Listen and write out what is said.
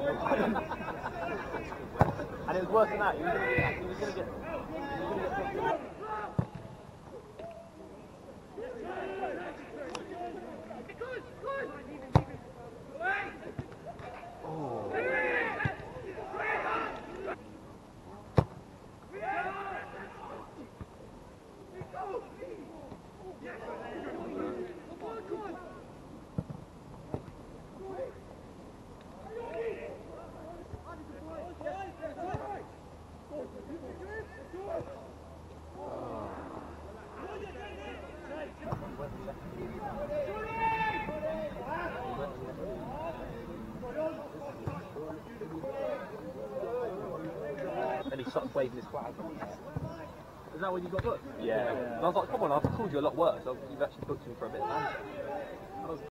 And it was worse than that. He was going to get. And he starts waving his flag. Is that when you got booked? Yeah. And I was like, come on, I've called you a lot worse. You've actually booked him for a bit of